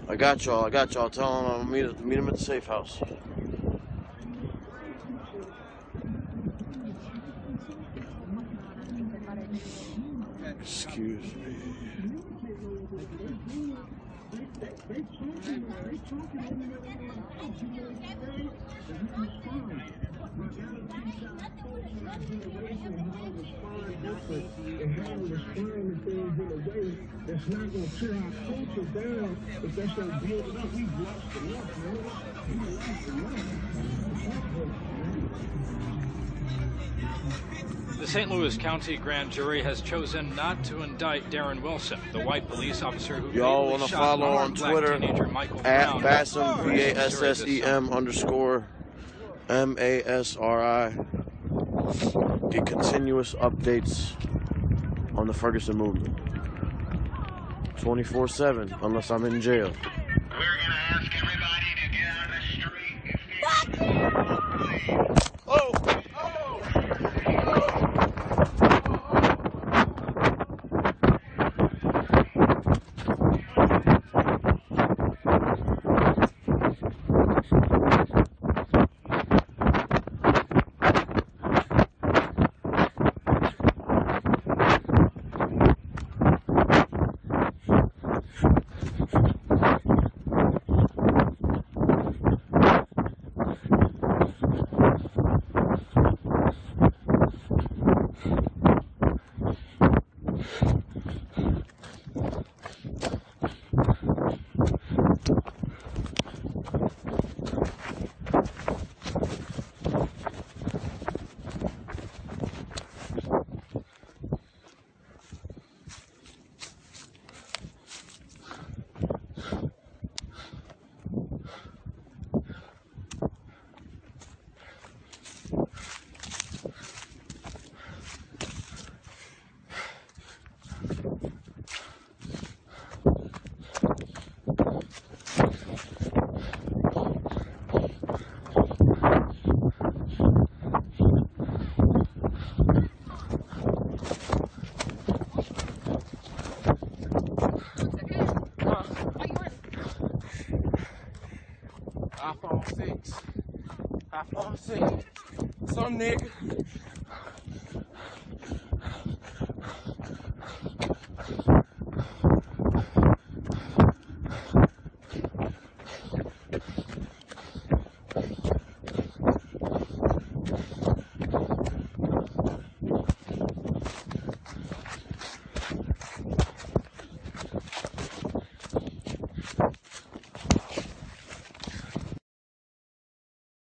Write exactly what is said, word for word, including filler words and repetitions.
I got y'all. I got y'all. Tell him I'm gonna meet, meet him at the safe house. Excuse me. And how we respond to things in a way that's not going to tear our culture down, but that's going to build it up. We've lost enough, man. We've lost enough. The Saint Louis County Grand Jury has chosen not to indict Darren Wilson, the white police officer who y'all want to follow on Twitter at Bassem, B A S S E M underscore M A S R I. Get continuous updates on the Ferguson movement. twenty-four seven, unless I'm in jail. We're going to ask everybody to get on the street. Oh! iPhone six. iPhone six. Some nigga